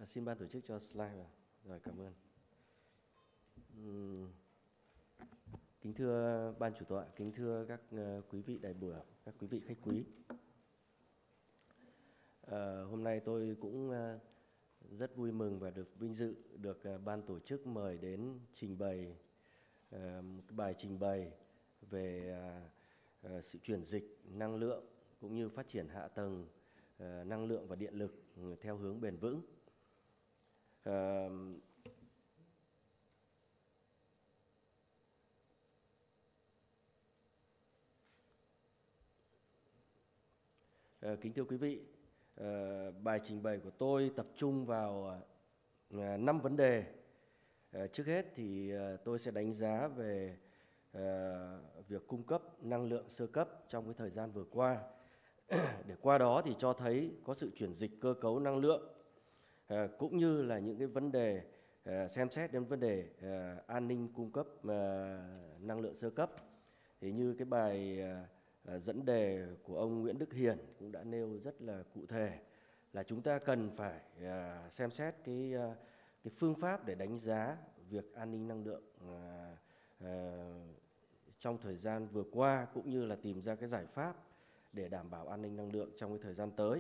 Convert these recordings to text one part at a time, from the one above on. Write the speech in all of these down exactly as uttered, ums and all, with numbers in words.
Xin ban tổ chức cho slide vào. Rồi, cảm ơn. Uhm, kính thưa ban chủ tọa, kính thưa các uh, quý vị đại biểu, các quý vị khách quý. Uh, hôm nay tôi cũng uh, rất vui mừng và được vinh dự được uh, ban tổ chức mời đến trình bày uh, một cái bài trình bày về uh, uh, sự chuyển dịch năng lượng cũng như phát triển hạ tầng uh, năng lượng và điện lực uh, theo hướng bền vững. Uh, uh, kính thưa quý vị, uh, bài trình bày của tôi tập trung vào uh, năm vấn đề. Uh, trước hết thì uh, tôi sẽ đánh giá về uh, việc cung cấp năng lượng sơ cấp trong cái thời gian vừa qua, để qua đó thì cho thấy có sự chuyển dịch cơ cấu năng lượng, uh, cũng như là những cái vấn đề uh, xem xét đến vấn đề uh, an ninh cung cấp uh, năng lượng sơ cấp. Thì như cái bài uh, dẫn đề của ông Nguyễn Đức Hiển cũng đã nêu rất là cụ thể là chúng ta cần phải uh, xem xét cái uh, cái phương pháp để đánh giá việc an ninh năng lượng uh, uh, trong thời gian vừa qua, cũng như là tìm ra cái giải pháp để đảm bảo an ninh năng lượng trong cái thời gian tới.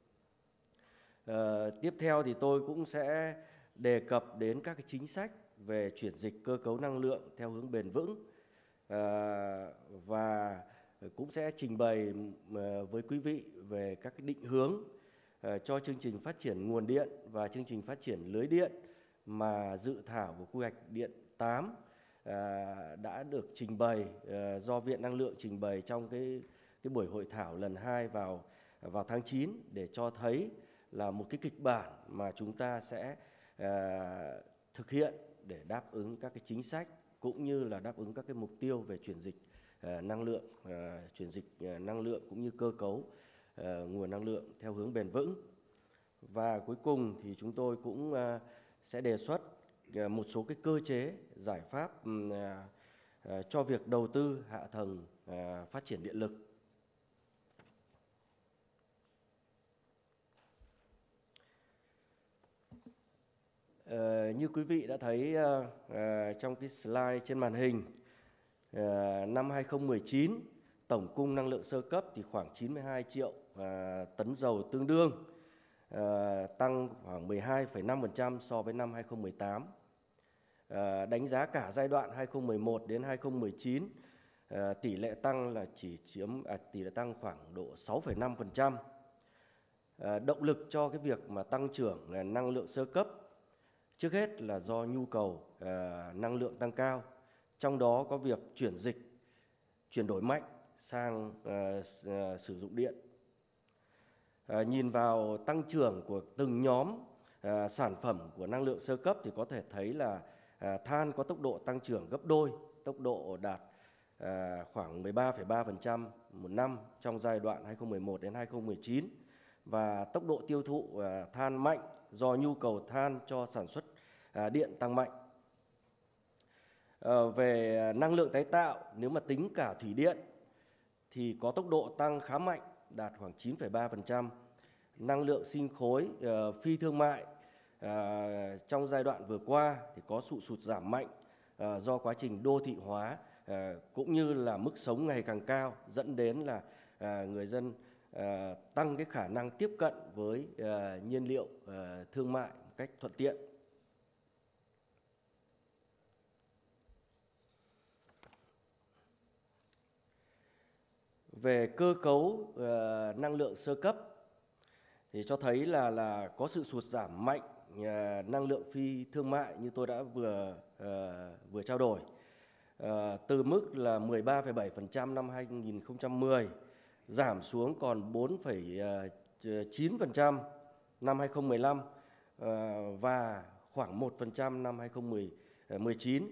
Uh, tiếp theo thì tôi cũng sẽ đề cập đến các cái chính sách về chuyển dịch cơ cấu năng lượng theo hướng bền vững, uh, và cũng sẽ trình bày uh, với quý vị về các cái định hướng uh, cho chương trình phát triển nguồn điện và chương trình phát triển lưới điện mà dự thảo của quy hoạch điện tám uh, đã được trình bày uh, do Viện Năng lượng trình bày trong cái cái buổi hội thảo lần hai vào vào tháng chín, để cho thấy là một cái kịch bản mà chúng ta sẽ uh, thực hiện để đáp ứng các cái chính sách cũng như là đáp ứng các cái mục tiêu về chuyển dịch uh, năng lượng, uh, chuyển dịch uh, năng lượng cũng như cơ cấu uh, nguồn năng lượng theo hướng bền vững. Và cuối cùng thì chúng tôi cũng uh, sẽ đề xuất uh, một số cái cơ chế giải pháp um, uh, uh, cho việc đầu tư hạ tầng uh, phát triển điện lực. Uh, như quý vị đã thấy uh, uh, trong cái slide trên màn hình, uh, năm hai không một chín tổng cung năng lượng sơ cấp thì khoảng chín mươi hai triệu uh, tấn dầu tương đương, uh, tăng khoảng mười hai phẩy năm phần trăm so với năm hai không một tám. Uh, đánh giá cả giai đoạn hai không một một đến hai không một chín, uh, tỷ lệ tăng là chỉ chiếm à, tỷ lệ tăng khoảng độ sáu phẩy năm phần trăm. Uh, động lực cho cái việc mà tăng trưởng uh, năng lượng sơ cấp trước hết là do nhu cầu uh, năng lượng tăng cao, trong đó có việc chuyển dịch, chuyển đổi mạnh sang uh, uh, sử dụng điện. Uh, nhìn vào tăng trưởng của từng nhóm uh, sản phẩm của năng lượng sơ cấp thì có thể thấy là uh, than có tốc độ tăng trưởng gấp đôi, tốc độ đạt uh, khoảng mười ba phẩy ba phần trăm một năm trong giai đoạn hai không một một đến hai không một chín, và tốc độ tiêu thụ uh, than mạnh do nhu cầu than cho sản xuất uh, điện tăng mạnh. Uh, về năng lượng tái tạo, nếu mà tính cả thủy điện thì có tốc độ tăng khá mạnh, đạt khoảng chín phẩy ba phần trăm. Năng lượng sinh khối uh, phi thương mại uh, trong giai đoạn vừa qua thì có sự sụt giảm mạnh uh, do quá trình đô thị hóa uh, cũng như là mức sống ngày càng cao, dẫn đến là uh, người dân uh, tăng cái khả năng tiếp cận với uh, nhiên liệu uh, thương mại một cách thuận tiện. Về cơ cấu uh, năng lượng sơ cấp thì cho thấy là là có sự sụt giảm mạnh uh, năng lượng phi thương mại như tôi đã vừa uh, vừa trao đổi, uh, từ mức là mười ba phẩy bảy phần trăm năm hai nghìn không trăm mười giảm xuống còn bốn phẩy chín phần trăm năm hai không một lăm uh, và khoảng một phần trăm năm hai không một chín.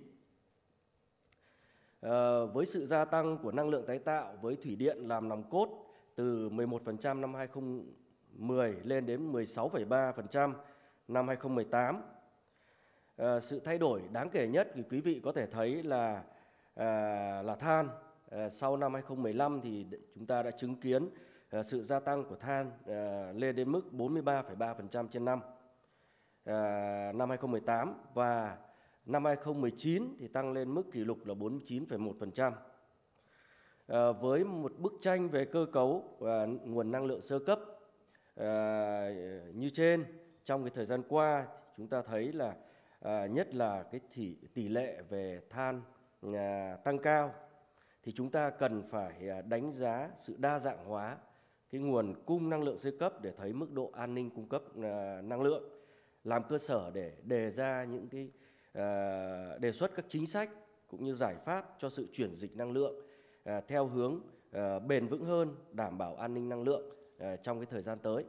Uh, với sự gia tăng của năng lượng tái tạo với thủy điện làm nòng cốt từ mười một phần trăm năm hai không một không lên đến mười sáu phẩy ba phần trăm năm hai không một tám. Uh, sự thay đổi đáng kể nhất thì quý vị có thể thấy là uh, là than. Uh, sau năm hai không một lăm thì chúng ta đã chứng kiến uh, sự gia tăng của than uh, lên đến mức bốn mươi ba phẩy ba phần trăm trên năm. năm hai không một tám, và năm hai không một chín thì tăng lên mức kỷ lục là bốn mươi chín phẩy một phần trăm. À, với một bức tranh về cơ cấu và nguồn năng lượng sơ cấp à, như trên, trong cái thời gian qua chúng ta thấy là à, nhất là cái tỷ, tỷ lệ về than à, tăng cao, thì chúng ta cần phải à, đánh giá sự đa dạng hóa cái nguồn cung năng lượng sơ cấp để thấy mức độ an ninh cung cấp à, năng lượng, làm cơ sở để đề ra những cái à, đề xuất các chính sách cũng như giải pháp cho sự chuyển dịch năng lượng à, theo hướng à, bền vững hơn, đảm bảo an ninh năng lượng à, trong cái thời gian tới.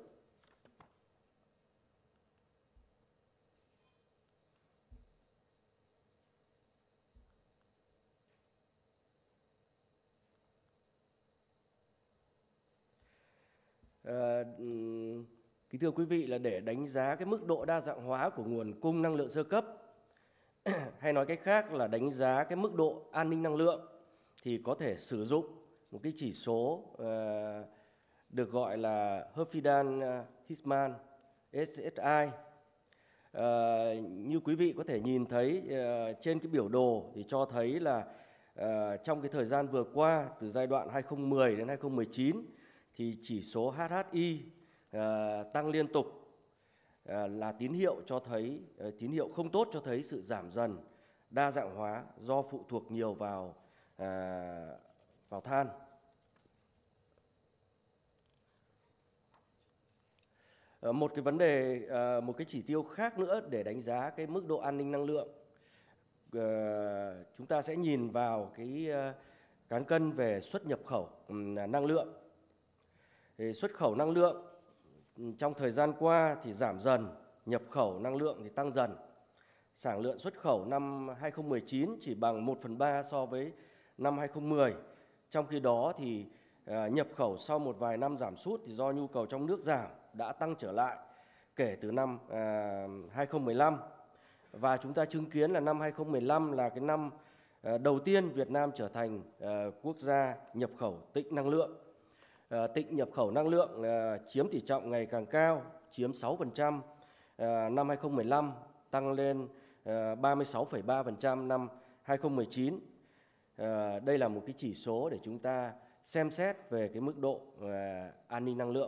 À, kính thưa quý vị, là để đánh giá cái mức độ đa dạng hóa của nguồn cung năng lượng sơ cấp hay nói cách khác là đánh giá cái mức độ an ninh năng lượng, thì có thể sử dụng một cái chỉ số uh, được gọi là Herfindan-Huisman ét ét i. Uh, như quý vị có thể nhìn thấy uh, trên cái biểu đồ thì cho thấy là uh, trong cái thời gian vừa qua, từ giai đoạn hai không một không đến hai không một chín, thì chỉ số hát hát i uh, tăng liên tục, uh, là tín hiệu cho thấy uh, tín hiệu không tốt, cho thấy sự giảm dần đa dạng hóa do phụ thuộc nhiều vào uh, vào than. Uh, một cái vấn đề, uh, một cái chỉ tiêu khác nữa để đánh giá cái mức độ an ninh năng lượng, uh, chúng ta sẽ nhìn vào cái uh, cán cân về xuất nhập khẩu um, năng lượng. Thì xuất khẩu năng lượng trong thời gian qua thì giảm dần, nhập khẩu năng lượng thì tăng dần. Sản lượng xuất khẩu năm hai không một chín chỉ bằng một phần ba so với năm hai không một không. Trong khi đó thì à, nhập khẩu sau một vài năm giảm sút thì do nhu cầu trong nước giảm đã tăng trở lại kể từ năm à, hai không một lăm. Và chúng ta chứng kiến là năm hai không một lăm là cái năm à, đầu tiên Việt Nam trở thành à, quốc gia nhập khẩu tịnh năng lượng. À, tịnh nhập khẩu năng lượng à, chiếm tỷ trọng ngày càng cao, chiếm sáu phần trăm à, năm hai không một lăm, tăng lên à, ba mươi sáu phẩy ba phần trăm năm hai không một chín. À, đây là một cái chỉ số để chúng ta xem xét về cái mức độ à, an ninh năng lượng.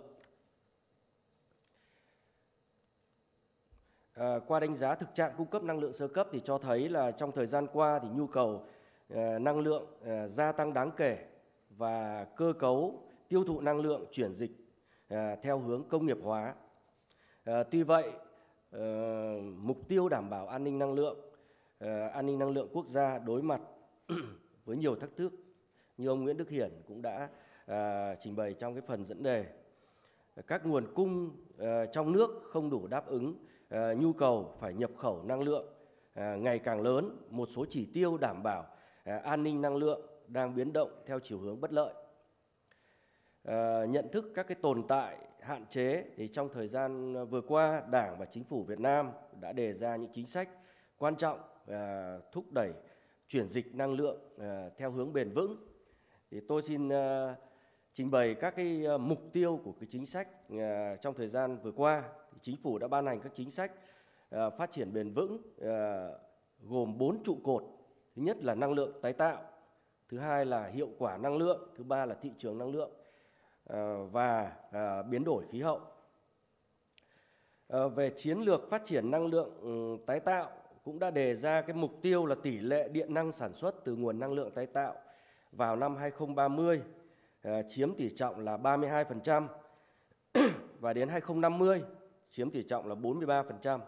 À, qua đánh giá thực trạng cung cấp năng lượng sơ cấp thì cho thấy là trong thời gian qua thì nhu cầu à, năng lượng à, gia tăng đáng kể, và cơ cấu tiêu thụ năng lượng chuyển dịch à, theo hướng công nghiệp hóa. À, tuy vậy, à, mục tiêu đảm bảo an ninh năng lượng, à, an ninh năng lượng quốc gia đối mặt với nhiều thách thức như ông Nguyễn Đức Hiển cũng đã à, trình bày trong cái phần dẫn đề. Các nguồn cung à, trong nước không đủ đáp ứng à, nhu cầu phải nhập khẩu năng lượng à, ngày càng lớn. Một số chỉ tiêu đảm bảo à, an ninh năng lượng đang biến động theo chiều hướng bất lợi. À, nhận thức các cái tồn tại, hạn chế thì trong thời gian vừa qua, Đảng và Chính phủ Việt Nam đã đề ra những chính sách quan trọng à, thúc đẩy chuyển dịch năng lượng à, theo hướng bền vững. Thì tôi xin à, trình bày các cái à, mục tiêu của cái chính sách à, trong thời gian vừa qua. Thì Chính phủ đã ban hành các chính sách à, phát triển bền vững à, gồm bốn trụ cột. Thứ nhất là năng lượng tái tạo, thứ hai là hiệu quả năng lượng, thứ ba là thị trường năng lượng à, và à, biến đổi khí hậu. À, về chiến lược phát triển năng lượng um, tái tạo cũng đã đề ra cái mục tiêu là tỷ lệ điện năng sản xuất từ nguồn năng lượng tái tạo vào năm hai không ba mươi à, chiếm tỷ trọng là ba mươi hai phần trăm và đến hai không năm mươi chiếm tỷ trọng là bốn mươi ba phần trăm.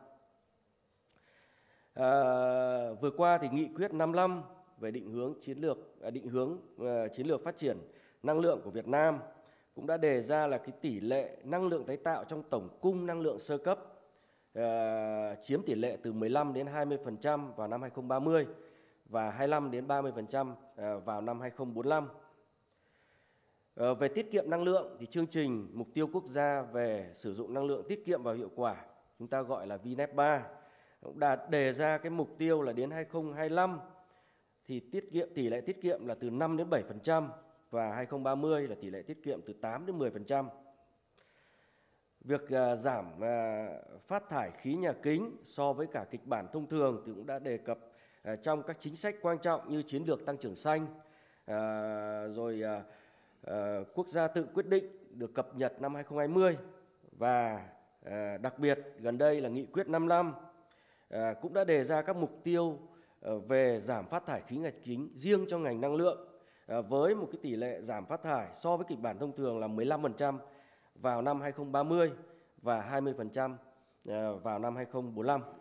À, vừa qua thì nghị quyết năm mươi lăm về định hướng chiến lược à, định hướng à, chiến lược phát triển năng lượng của Việt Nam cũng đã đề ra là cái tỷ lệ năng lượng tái tạo trong tổng cung năng lượng sơ cấp à, chiếm tỷ lệ từ mười lăm đến hai mươi phần trăm vào năm hai không ba mươi và hai mươi lăm đến ba mươi phần trăm à, vào năm hai không bốn lăm. À, về tiết kiệm năng lượng thì chương trình mục tiêu quốc gia về sử dụng năng lượng tiết kiệm và hiệu quả, chúng ta gọi là vê en e pê ba, cũng đã đề ra cái mục tiêu là đến hai không hai lăm thì tiết kiệm tỷ lệ tiết kiệm là từ năm đến bảy phần trăm và hai không ba mươi là tỷ lệ tiết kiệm từ tám đến mười phần trăm. Việc uh, giảm uh, phát thải khí nhà kính so với cả kịch bản thông thường thì cũng đã đề cập uh, trong các chính sách quan trọng như chiến lược tăng trưởng xanh, uh, rồi uh, uh, quốc gia tự quyết định được cập nhật năm hai không hai không, và uh, đặc biệt gần đây là nghị quyết năm mươi lăm uh, cũng đã đề ra các mục tiêu uh, về giảm phát thải khí nhà kính riêng cho ngành năng lượng uh, với một cái tỷ lệ giảm phát thải so với kịch bản thông thường là mười lăm phần trăm vào năm hai không ba mươi và hai mươi phần trăm vào năm hai không bốn lăm.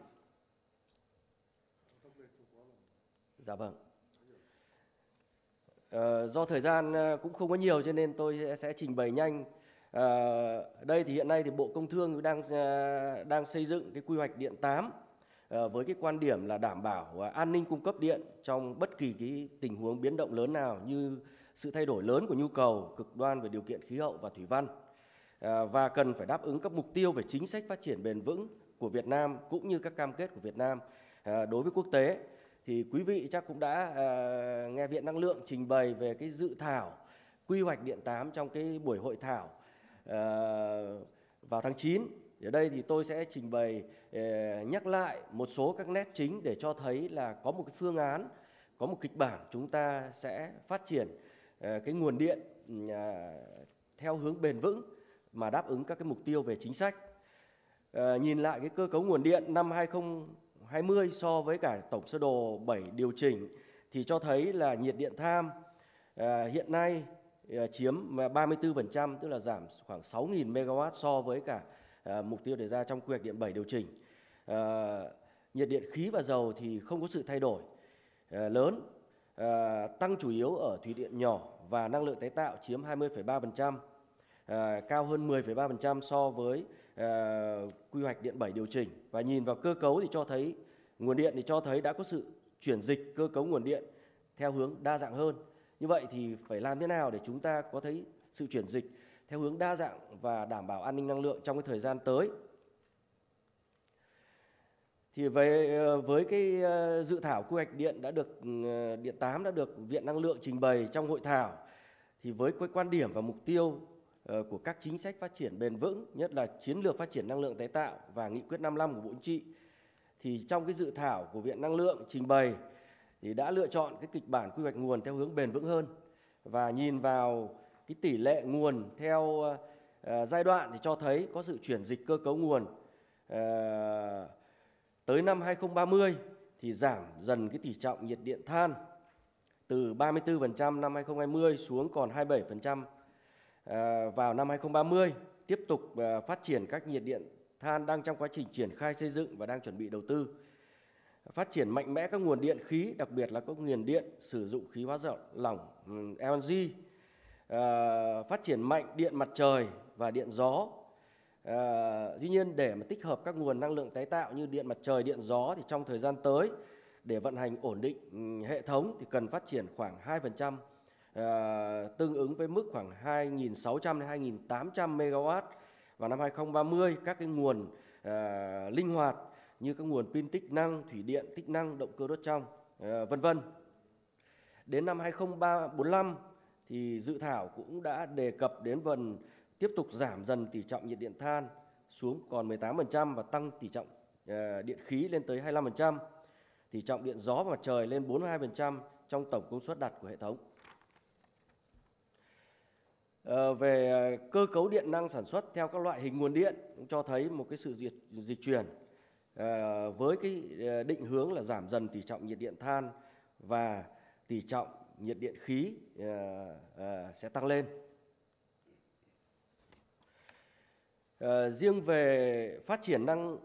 Dạ vâng. À, do thời gian cũng không có nhiều cho nên tôi sẽ trình bày nhanh. À, đây thì hiện nay thì Bộ Công Thương đang đang xây dựng cái quy hoạch điện tám à, với cái quan điểm là đảm bảo an ninh cung cấp điện trong bất kỳ cái tình huống biến động lớn nào, như sự thay đổi lớn của nhu cầu, cực đoan về điều kiện khí hậu và thủy văn. À, và cần phải đáp ứng các mục tiêu về chính sách phát triển bền vững của Việt Nam cũng như các cam kết của Việt Nam à, đối với quốc tế. Thì quý vị chắc cũng đã à, nghe Viện Năng lượng trình bày về cái dự thảo quy hoạch điện tám trong cái buổi hội thảo à, vào tháng chín. Ở đây thì tôi sẽ trình bày à, nhắc lại một số các nét chính để cho thấy là có một cái phương án, có một kịch bản chúng ta sẽ phát triển à, cái nguồn điện à, theo hướng bền vững mà đáp ứng các cái mục tiêu về chính sách. À, nhìn lại cái cơ cấu nguồn điện năm hai không hai không so với cả tổng sơ đồ bảy điều chỉnh thì cho thấy là nhiệt điện than à, hiện nay à, chiếm ba mươi tư phần trăm, tức là giảm khoảng sáu nghìn mê ga oát so với cả à, mục tiêu đề ra trong quy hoạch điện bảy điều chỉnh. À, nhiệt điện khí và dầu thì không có sự thay đổi à, lớn, à, tăng chủ yếu ở thủy điện nhỏ và năng lượng tái tạo chiếm hai mươi phẩy ba phần trăm. À, cao hơn mười phẩy ba phần trăm so với à, quy hoạch điện bảy điều chỉnh. Và nhìn vào cơ cấu thì cho thấy nguồn điện thì cho thấy đã có sự chuyển dịch cơ cấu nguồn điện theo hướng đa dạng hơn. Như vậy thì phải làm thế nào để chúng ta có thấy sự chuyển dịch theo hướng đa dạng và đảm bảo an ninh năng lượng trong cái thời gian tới. Thì với, với cái dự thảo quy hoạch điện đã được điện tám đã được Viện Năng lượng trình bày trong hội thảo, thì với cái quan điểm và mục tiêu của các chính sách phát triển bền vững, nhất là chiến lược phát triển năng lượng tái tạo và nghị quyết năm mươi lăm của Bộ Chính trị, thì trong cái dự thảo của Viện Năng lượng trình bày thì đã lựa chọn cái kịch bản quy hoạch nguồn theo hướng bền vững hơn. Và nhìn vào cái tỷ lệ nguồn theo uh, giai đoạn thì cho thấy có sự chuyển dịch cơ cấu nguồn. Uh, tới năm hai không ba mươi thì giảm dần cái tỷ trọng nhiệt điện than từ ba mươi tư phần trăm năm hai không hai không xuống còn hai mươi bảy phần trăm à, vào năm hai không ba mươi. Tiếp tục à, phát triển các nhiệt điện than đang trong quá trình triển khai xây dựng và đang chuẩn bị đầu tư. Phát triển mạnh mẽ các nguồn điện khí, đặc biệt là các nguồn điện sử dụng khí hóa lỏng L N G. À, phát triển mạnh điện mặt trời và điện gió. À, tuy nhiên để mà tích hợp các nguồn năng lượng tái tạo như điện mặt trời, điện gió thì trong thời gian tới để vận hành ổn định hệ thống thì cần phát triển khoảng hai phần trăm, à, tương ứng với mức khoảng hai nghìn sáu trăm đến hai nghìn tám trăm mê ga oát vào năm hai không ba mươi. Các cái nguồn à, linh hoạt như các nguồn pin tích năng, thủy điện tích năng, động cơ đốt trong, à, vân vân. Đến năm hai không bốn lăm thì dự thảo cũng đã đề cập đến phần tiếp tục giảm dần tỷ trọng nhiệt điện than xuống còn mười tám phần trăm và tăng tỷ trọng uh, điện khí lên tới hai mươi lăm phần trăm, tỷ trọng điện gió và mặt trời lên bốn mươi hai phần trăm trong tổng công suất đặt của hệ thống. Uh, về uh, cơ cấu điện năng sản xuất theo các loại hình nguồn điện cũng cho thấy một cái sự dịch, dịch chuyển uh, với cái uh, định hướng là giảm dần tỷ trọng nhiệt điện than và tỷ trọng nhiệt điện khí uh, uh, sẽ tăng lên. Uh, riêng về phát triển năng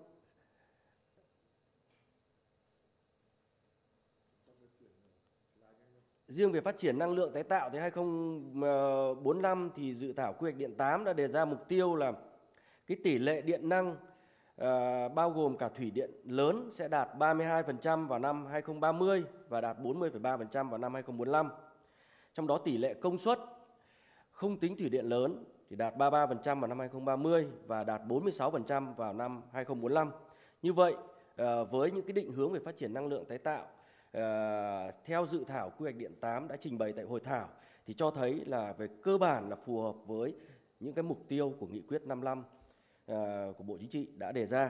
riêng về phát triển năng lượng tái tạo thì hai không bốn lăm thì dự thảo quy hoạch điện tám đã đề ra mục tiêu là cái tỷ lệ điện năng uh, bao gồm cả thủy điện lớn sẽ đạt ba mươi hai phần trăm vào năm hai không ba mươi và đạt bốn mươi phẩy ba phần trăm vào năm hai không bốn lăm. Trong đó tỷ lệ công suất không tính thủy điện lớn thì đạt ba mươi ba phần trăm vào năm hai không ba mươi và đạt bốn mươi sáu phần trăm vào năm hai không bốn lăm. Như vậy, với những cái định hướng về phát triển năng lượng tái tạo theo dự thảo quy hoạch điện tám đã trình bày tại hội thảo thì cho thấy là về cơ bản là phù hợp với những cái mục tiêu của nghị quyết năm mươi lăm của Bộ Chính trị đã đề ra.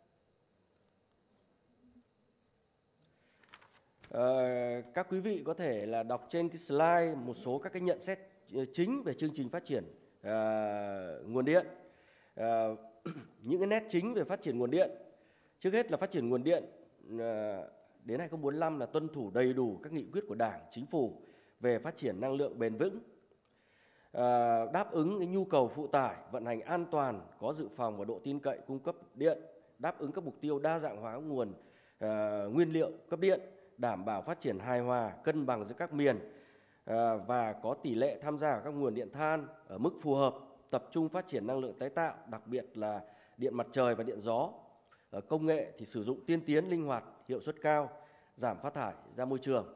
À, các quý vị có thể là đọc trên cái slide một số các cái nhận xét chính về chương trình phát triển à, nguồn điện. À, những cái nét chính về phát triển nguồn điện, trước hết là phát triển nguồn điện à, đến hai không bốn lăm là tuân thủ đầy đủ các nghị quyết của Đảng, Chính phủ về phát triển năng lượng bền vững, à, đáp ứng cái nhu cầu phụ tải, vận hành an toàn, có dự phòng và độ tin cậy cung cấp điện, đáp ứng các mục tiêu đa dạng hóa nguồn à, nguyên liệu cấp điện, đảm bảo phát triển hài hòa, cân bằng giữa các miền à, và có tỷ lệ tham gia vào các nguồn điện than ở mức phù hợp, tập trung phát triển năng lượng tái tạo, đặc biệt là điện mặt trời và điện gió. Ở công nghệ thì sử dụng tiên tiến, linh hoạt, hiệu suất cao, giảm phát thải ra môi trường.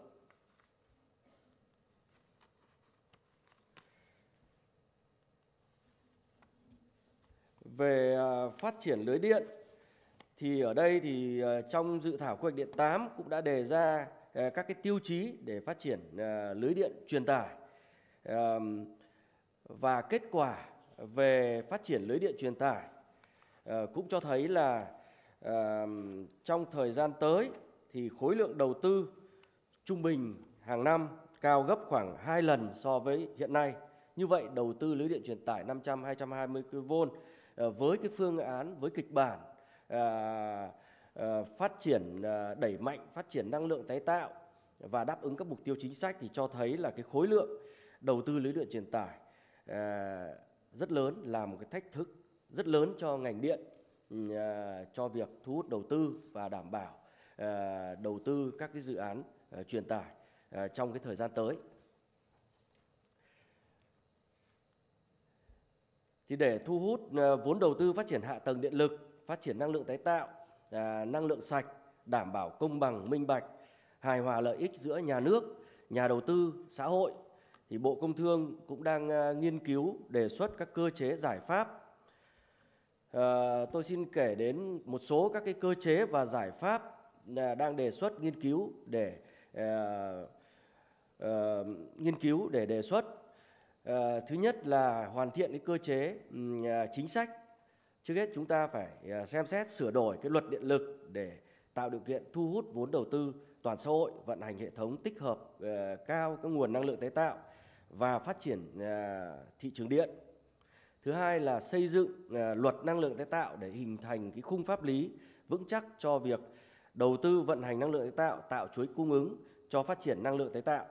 Về phát triển lưới điện thì ở đây thì trong dự thảo quy hoạch điện tám cũng đã đề ra các cái tiêu chí để phát triển lưới điện truyền tải. Và kết quả về phát triển lưới điện truyền tải cũng cho thấy là trong thời gian tới thì khối lượng đầu tư trung bình hàng năm cao gấp khoảng hai lần so với hiện nay. Như vậy đầu tư lưới điện truyền tải năm trăm đến hai trăm hai mươi ki lô vôn với cái phương án, với kịch bản à, à, phát triển à, đẩy mạnh phát triển năng lượng tái tạo và đáp ứng các mục tiêu chính sách thì cho thấy là cái khối lượng đầu tư lưới điện truyền tải à, rất lớn, là một cái thách thức rất lớn cho ngành điện, à, cho việc thu hút đầu tư và đảm bảo à, đầu tư các cái dự án à, truyền tải à, trong cái thời gian tới. Thì để thu hút vốn đầu tư phát triển hạ tầng điện lực, phát triển năng lượng tái tạo, à, năng lượng sạch, đảm bảo công bằng, minh bạch, hài hòa lợi ích giữa nhà nước, nhà đầu tư, xã hội, thì Bộ Công Thương cũng đang à, nghiên cứu đề xuất các cơ chế giải pháp. À, tôi xin kể đến một số các cái cơ chế và giải pháp à, đang đề xuất nghiên cứu để à, à, nghiên cứu để đề xuất. À, thứ nhất là hoàn thiện cái cơ chế um, chính sách. Trước hết chúng ta phải uh, xem xét sửa đổi cái luật điện lực để tạo điều kiện thu hút vốn đầu tư toàn xã hội, vận hành hệ thống tích hợp uh, cao các nguồn năng lượng tái tạo và phát triển uh, thị trường điện. Thứ hai là xây dựng uh, luật năng lượng tái tạo để hình thành cái khung pháp lý vững chắc cho việc đầu tư vận hành năng lượng tái tạo, tạo chuỗi cung ứng cho phát triển năng lượng tái tạo.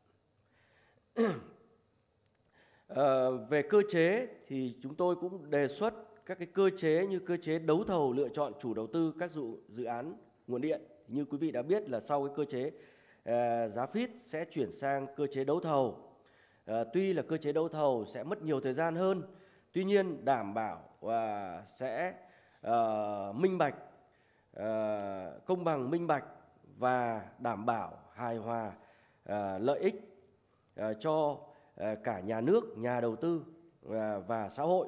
À, về cơ chế thì chúng tôi cũng đề xuất các cái cơ chế như cơ chế đấu thầu lựa chọn chủ đầu tư các dự, dự án nguồn điện. Như quý vị đã biết là sau cái cơ chế à, giá phít sẽ chuyển sang cơ chế đấu thầu. À, tuy là cơ chế đấu thầu sẽ mất nhiều thời gian hơn, tuy nhiên đảm bảo và sẽ à, minh bạch, à, công bằng minh bạch và đảm bảo hài hòa à, lợi ích à, cho cả nhà nước, nhà đầu tư và xã hội.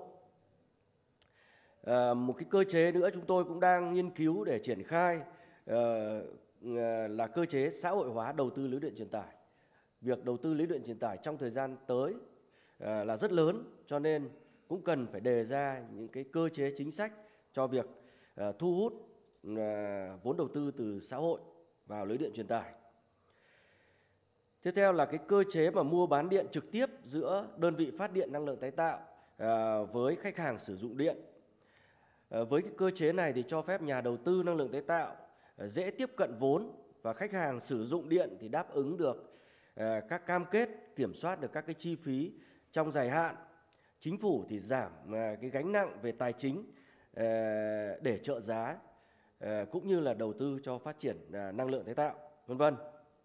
À, một cái cơ chế nữa chúng tôi cũng đang nghiên cứu để triển khai à, là cơ chế xã hội hóa đầu tư lưới điện truyền tải. Việc đầu tư lưới điện truyền tải trong thời gian tới à, là rất lớn, cho nên cũng cần phải đề ra những cái cơ chế chính sách cho việc à, thu hút à, vốn đầu tư từ xã hội vào lưới điện truyền tải. Tiếp theo là cái cơ chế mà mua bán điện trực tiếp giữa đơn vị phát điện năng lượng tái tạo à, với khách hàng sử dụng điện. À, với cái cơ chế này thì cho phép nhà đầu tư năng lượng tái tạo à, dễ tiếp cận vốn và khách hàng sử dụng điện thì đáp ứng được à, các cam kết, kiểm soát được các cái chi phí trong dài hạn. Chính phủ thì giảm à, cái gánh nặng về tài chính à, để trợ giá à, cũng như là đầu tư cho phát triển à, năng lượng tái tạo, vân vân.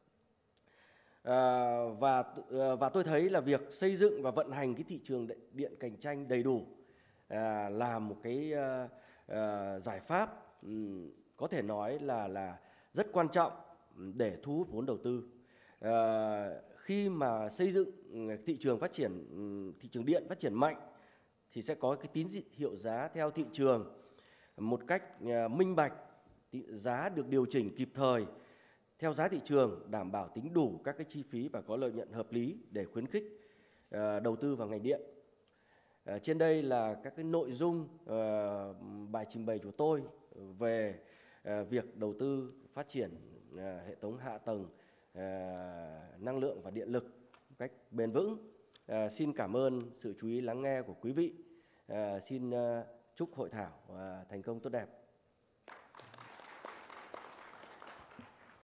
À, và và tôi thấy là việc xây dựng và vận hành cái thị trường điện cạnh tranh đầy đủ à, là một cái à, à, giải pháp um, có thể nói là là rất quan trọng để thu hút vốn đầu tư. À, khi mà xây dựng thị trường phát triển thị trường điện phát triển mạnh thì sẽ có cái tín hiệu giá theo thị trường một cách à, minh bạch, giá được điều chỉnh kịp thời theo giá thị trường, đảm bảo tính đủ các cái chi phí và có lợi nhuận hợp lý để khuyến khích uh, đầu tư vào ngành điện. À, trên đây là các cái nội dung uh, bài trình bày của tôi về uh, việc đầu tư phát triển uh, hệ thống hạ tầng uh, năng lượng và điện lực một cách bền vững. Uh, xin cảm ơn sự chú ý lắng nghe của quý vị. Uh, xin uh, chúc hội thảo uh, thành công tốt đẹp.